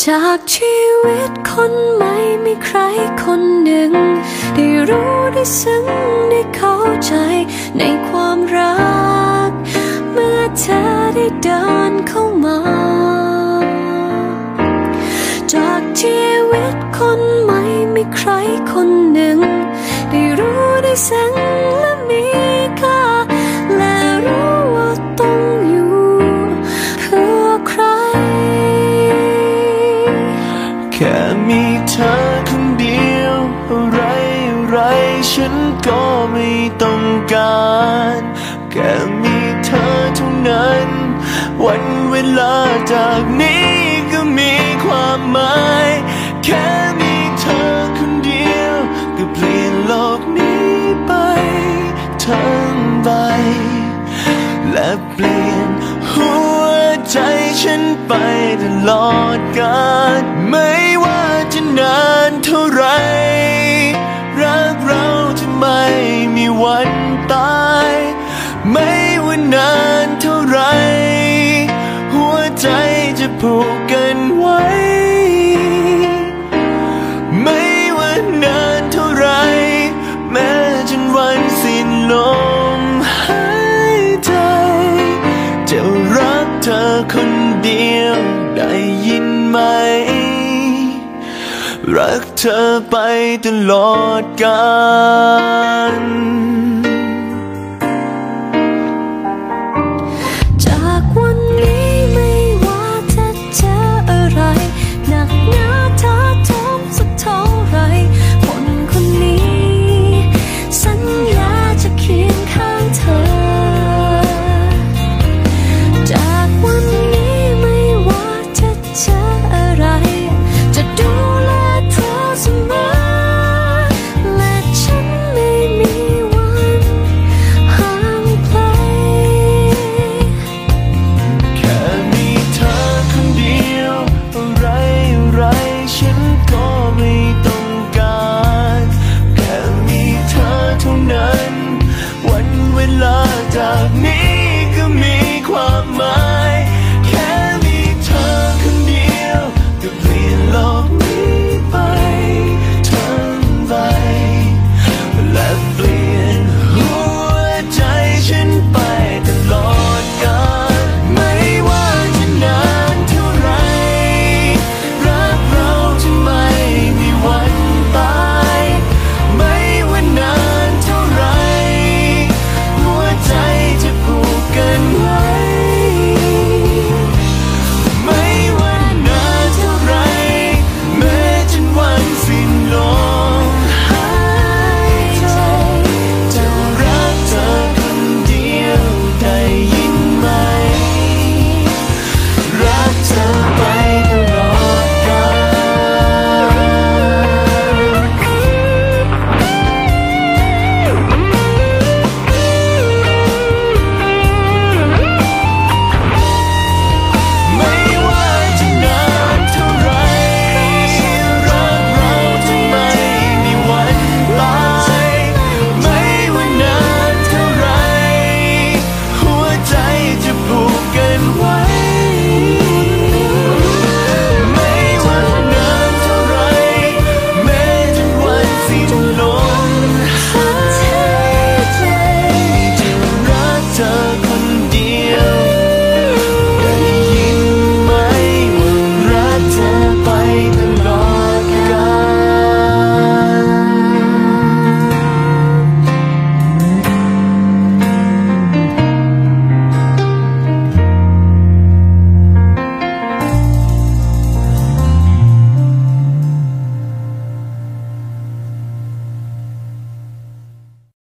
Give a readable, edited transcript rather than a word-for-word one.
จากชีวิตคนใหม่มีใครคนหนึ่งได้รู้ได้ซึ้งได้เข้าใจในความรักเมื่อเธอได้เดินเข้ามาจากชีวิตคนใหม่มีใครคนหนึ่งได้รู้ได้ซึ้งและมีค่าและรู้ว่าต้องอยู่เพื่อใครแค่มีเธอคนเดียวอะไรฉันก็ไม่ต้องการแค่มีเธอเท่านั้นวันเวลาจากนี้ก็มีความหมายแค่มีเธอคนเดียวก็เปลี่ยนโลกนี้ไปทั้งใบและเปลี่ยนหัวใจฉันไปตลอดกาลไม่ว่าจะนานเท่าไรรักเราจะไม่มีวันตายไม่ว่านานเท่าไรหัวใจจะผูกกันไว้ไม่ว่านานเท่าไรแม้จนวันสิ้นลมหายใจจะรักเธอคนเดียวได้ยินไหมรักเธอไปตลอดกาล